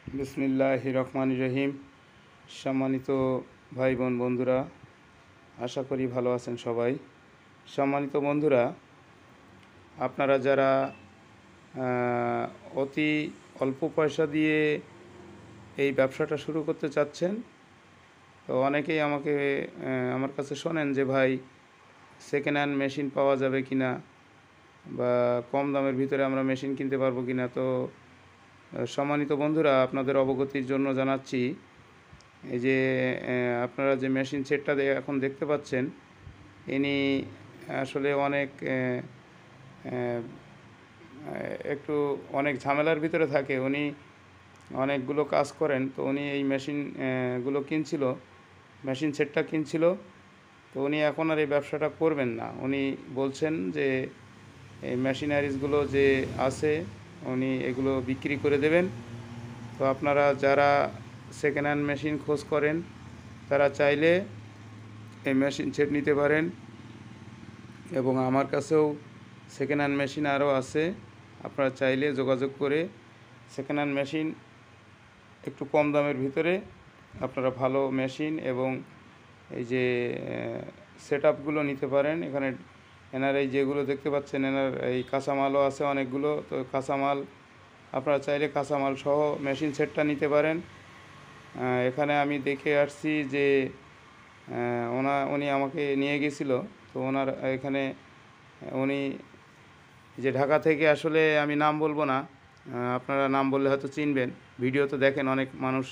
বিসমিল্লাহির রহমানির রহিম। সম্মানিত ভাই বোন বন্ধুরা, আশা করি ভালো আছেন সবাই। সম্মানিত বন্ধুরা, আপনারা যারা অতি অল্প পয়সা দিয়ে এই ব্যবসাটা শুরু করতে চাচ্ছেন, তো অনেকেই আমার কাছে শোনেন যে ভাই সেকেন্ড হ্যান্ড মেশিন পাওয়া যাবে কি না, বা কম দামের ভিতরে আমরা মেশিন কিনতে পারবো কি না। তো সম্মানিত বন্ধুরা, আপনাদের অবগতির জন্য জানাচ্ছি, এই যে আপনারা যে মেশিন সেটটা এখন দেখতে পাচ্ছেন, ইনি আসলে একটু অনেক ঝামেলার ভিতরে থাকে। উনি অনেকগুলো কাজ করেন, তো উনি এই গুলো কিনছিল, মেশিন সেটটা কিনছিল। তো উনি এখন আর এই ব্যবসাটা করবেন না। উনি বলছেন যে এই মেশিনারিজগুলো যে আছে উনি এগুলো বিক্রি করে দেবেন। তো আপনারা যারা সেকেন্ড হ্যান্ড মেশিন খোঁজ করেন, তারা চাইলে এই মেশিন সেট নিতে পারেন। এবং আমার কাছেও সেকেন্ড হ্যান্ড মেশিন আরও আছে। আপনারা চাইলে যোগাযোগ করে সেকেন্ড হ্যান্ড মেশিন একটু কম দামের ভিতরে আপনারা ভালো মেশিন এবং এই যে সেট আপগুলো নিতে পারেন। এনার এই যেগুলো দেখতে পাচ্ছেন, এনার এই কাঁচামালও আছে অনেকগুলো। তো কাঁচামাল আপনারা চাইলে কাঁচামাল সহ মেশিন সেটটা নিতে পারেন। এখানে আমি দেখে আসছি যে উনি আমাকে নিয়ে গেছিল। তো ওনার এখানে উনি যে ঢাকা থেকে, আসলে আমি নাম বলবো না, আপনারা নাম বললে হয়তো চিনবেন। ভিডিও তো দেখেন, অনেক মানুষ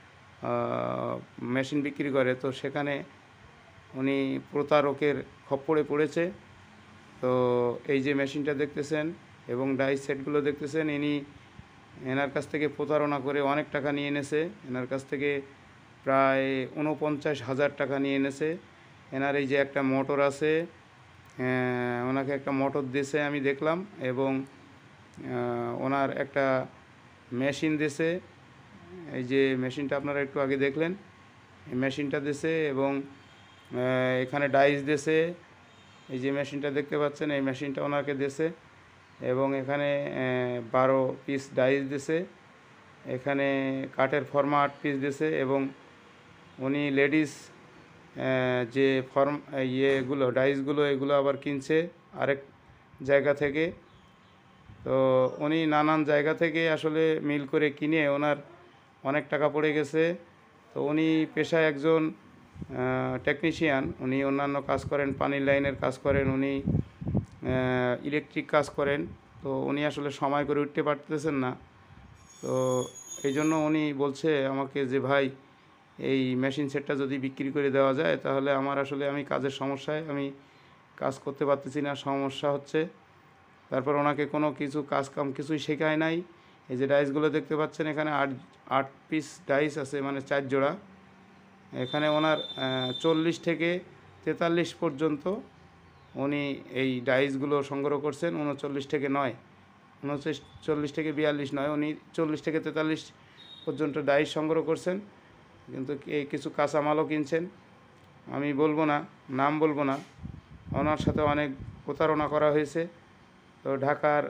মেশিন বিক্রি করে। তো সেখানে উনি প্রতারকের খপ্পরে পড়েছে। তো এই যে মেশিনটা দেখতেছেন এবং ডাইস সেটগুলো দেখতেছেন, এনার কাছ থেকে প্রতারণা করে অনেক টাকা নিয়ে এনেছে। এনার কাছ থেকে প্রায় 49,000 টাকা নিয়ে এনেছে। এনার এই যে একটা মোটর আছে, ওনাকে একটা মোটর দিয়েছে আমি দেখলাম, এবং ওনার একটা মেশিন দিয়েছে। এই যে মেশিনটা আপনারা একটু আগে দেখলেন, এই মেশিনটা দিয়েছে, এবং এখানে ডাইস দিয়েছে। এই যে মেশিনটা দেখতে পাচ্ছেন, এই মেশিনটা ওনাকে দিয়েছে, এবং এখানে 12 পিস ডাইস দিয়েছে। এখানে কাঠের ফর্মা 8 পিস দিয়েছে, এবং উনি লেডিস যে ডাইসগুলো এগুলো আবার কিনছে আরেক জায়গা থেকে। তো উনি নানান জায়গা থেকে আসলে মিল করে কিনে ওনার অনেক টাকা পড়ে গেছে। তো উনি পেশায় একজন টেকনিশিয়ান। উনি অন্যান্য কাজ করেন, পানির লাইনের কাজ করেন, উনি ইলেকট্রিক কাজ করেন। তো উনি আসলে সময় করে উঠতে পারতেছেন না। তো এই জন্য উনি বলছে আমাকে যে ভাই, এই মেশিন সেটটা যদি বিক্রি করে দেওয়া যায়, তাহলে আমি কাজের সমস্যায় আমি কাজ করতে পারতেছি না, সমস্যা হচ্ছে। তারপর ওনাকে কোনো কিছুই শেখায় নাই। এই যে ডাইসগুলো দেখতে পাচ্ছেন, এখানে আট পিস ডাইস আছে, মানে 4 জোড়া। এখানে ওনার 40 থেকে 43 পর্যন্ত উনি এই ডাইসগুলো সংগ্রহ করছেন। 39 থেকে নয়, 39 থেকে 42 নয়, উনি 40 থেকে 43 পর্যন্ত ডাইস সংগ্রহ করছেন। কিন্তু কিছু কাঁচামালও কিনছেন। আমি বলবো না, নাম বলবো না। ওনার সাথে অনেক প্রতারণা করা হয়েছে। তো ঢাকার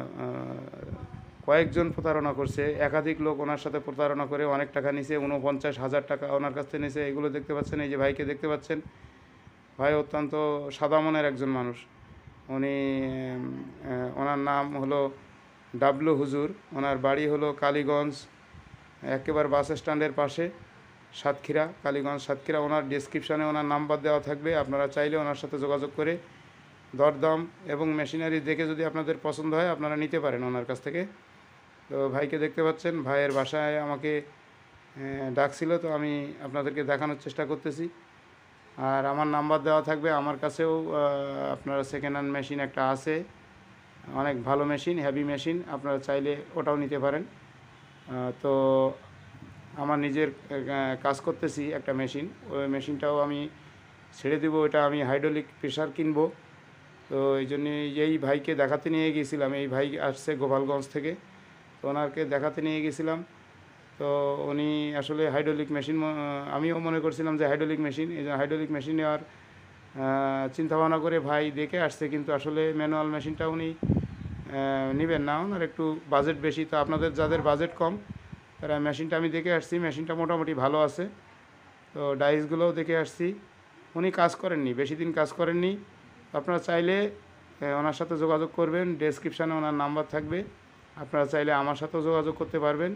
কয়েকজন প্রতারণা করছে, একাধিক লোক ওনার সাথে প্রতারণা করে অনেক টাকা নিছে। 49,000 টাকা ওনার কাছ থেকে নিছে। এগুলো দেখতে পাচ্ছেন, এই যে ভাইকে দেখতে পাচ্ছেন, ভাই অত্যন্ত সাদা মনের একজন মানুষ। উনি ওনার নাম হলো ডাবলু হুজুর। ওনার বাড়ি হলো কালীগঞ্জ, একেবারে বাস স্ট্যান্ডের পাশে, সাতক্ষীরা, কালীগঞ্জ সাতক্ষীরা। ওনার ডেসক্রিপশানে ওনার নাম্বার দেওয়া থাকবে। আপনারা চাইলে ওনার সাথে যোগাযোগ করে দরদাম এবং মেশিনারি দেখে যদি আপনাদের পছন্দ হয়, আপনারা নিতে পারেন ওনার কাছ থেকে। তো ভাইকে দেখতে পাচ্ছেন, ভাইয়ের বাসায় আমাকে ডাকছিল, তো আমি আপনাদেরকে দেখানোর চেষ্টা করতেছি। আর আমার নাম্বার দেওয়া থাকবে। আমার কাছেও আপনারা সেকেন্ড হ্যান্ড মেশিন একটা আছে, অনেক ভালো মেশিন, হেভি মেশিন। আপনারা চাইলে ওটাও নিতে পারেন। তো আমার নিজের কাজ করতেছি একটা মেশিন, ওই মেশিনটাও আমি ছেড়ে দেবো। ওইটা আমি হাইড্রোলিক প্রেসার কিনবো। তো এই জন্যে এই ভাইকে দেখাতে নিয়ে গিয়েছিলাম। এই ভাই আসছে গোপালগঞ্জ থেকে, তো ওনাকে দেখাতে নিয়ে গেছিলাম। তো উনি আসলে হাইড্রোলিক মেশিন, আমিও মনে করছিলাম যে হাইড্রোলিক মেশিন, এই হাইড্রোলিক মেশিন নেওয়ার চিন্তাভাবনা করে ভাই দেখে আসছে। কিন্তু আসলে ম্যানুয়াল মেশিনটা উনি নেবেন না, ওনার একটু বাজেট বেশি। তো আপনাদের যাদের বাজেট কম, তারা মেশিনটা আমি দেখে আসছি, মেশিনটা মোটামুটি ভালো আছে। তো ডাইসগুলোও দেখে আসছি। উনি কাজ করেননি, বেশি দিন কাজ করেননি। আপনারা চাইলে ওনার সাথে যোগাযোগ করবেন, ডেসক্রিপশানে ওনার নাম্বার থাকবে। আপনারা চাইলে আমার সাথেও যোগাযোগ করতে পারবেন।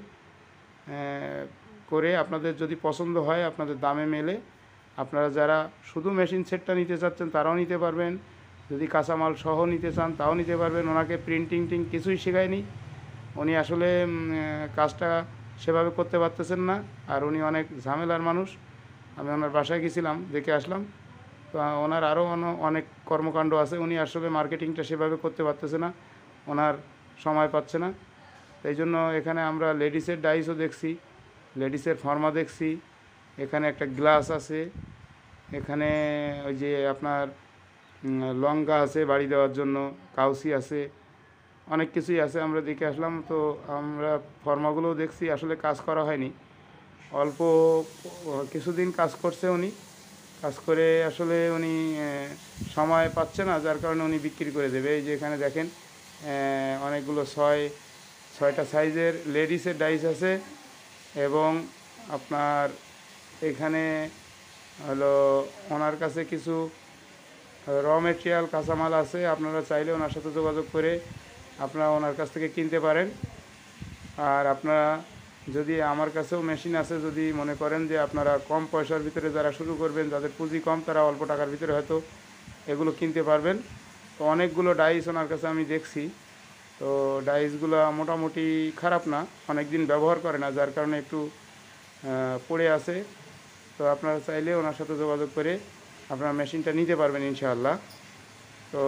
করে আপনাদের যদি পছন্দ হয়, আপনাদের দামে মেলে, আপনারা যারা শুধু মেশিন সেটটা নিতে চাচ্ছেন তারাও নিতে পারবেন। যদি কাঁচামাল সহ নিতে চান তাও নিতে পারবেন। ওনাকে প্রিন্টিং কিছুই শেখায়নি। উনি আসলে কাজটা সেভাবে করতে পারতেছেন না, আর উনি অনেক ঝামেলার মানুষ। আমি ওনার বাসায় গেছিলাম, দেখে আসলাম। তো ওনার আরও অনেক কর্মকাণ্ড আছে, উনি আসলে মার্কেটিংটা সেভাবে করতে পারতেছে না, ওনার সময় পাচ্ছে না। এই জন্য এখানে আমরা লেডিসের ডাইসও দেখছি, লেডিসের ফর্মা দেখছি, এখানে একটা গ্লাস আছে, এখানে ওই যে আপনার লঙ্কা আছে বাড়ি দেওয়ার জন্য, কাউসি আছে, অনেক কিছুই আছে। আমরা দেখে আসলাম। তো আমরা ফর্মাগুলোও দেখছি, আসলে কাজ করা হয়নি, অল্প কিছুদিন কাজ করছে উনি। কাজ করে আসলে উনি সময় পাচ্ছে না, যার কারণে উনি বিক্রি করে দেবে। এই যে এখানে দেখেন অনেকগুলো ছয়টা সাইজের লেডিসের ডাইস আছে, এবং আপনার এখানে হলো ওনার কাছে কিছু র মেটেরিয়াল কাঁচামাল আছে। আপনারা চাইলে ওনার সাথে যোগাযোগ করে আপনারা ওনার কাছ থেকে কিনতে পারেন। আর আপনারা যদি আমার কাছেও মেশিন আছে, যদি মনে করেন যে আপনারা কম পয়সার ভিতরে যারা শুরু করবেন, যাদের পুঁজি কম, তারা অল্প টাকার ভিতরে হয়তো এগুলো কিনতে পারবেন। তো অনেকগুলো ডাইস ওনার কাছে আমি দেখছি। তো ডাইসগুলো মোটামুটি খারাপ না, অনেক দিন ব্যবহার করে না, যার কারণে একটু পড়ে আছে। তো আপনারা চাইলে ওনার সাথে যোগাযোগ করে আপনারা মেশিনটা নিতে পারবেন ইনশাআল্লাহ। তো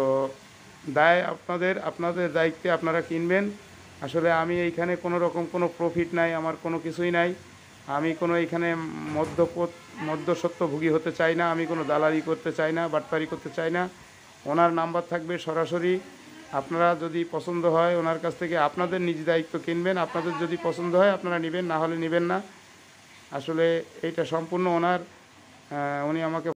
আপনাদের দায়িত্বে আপনারা কিনবেন। আসলে আমি এইখানে কোনো রকম কোনো প্রফিট নাই, আমার কোনো কিছুই নাই। আমি কোনো এইখানে মধ্যস্বত্বভোগী হতে চাই না, আমি কোনো দালালি করতে চাই না, বাটপারি করতে চাই না। ওনার নাম্বার থাকবে সরাসরি। আপনারা যদি পছন্দ হয় ওনার কাছ থেকে আপনাদের নিজ দায়িত্ব কিনবেন। আপনাদের যদি পছন্দ হয় আপনারা নেবেন, না হলে নেবেন না। আসলে এইটা সম্পূর্ণ ওনার, উনি আমাকে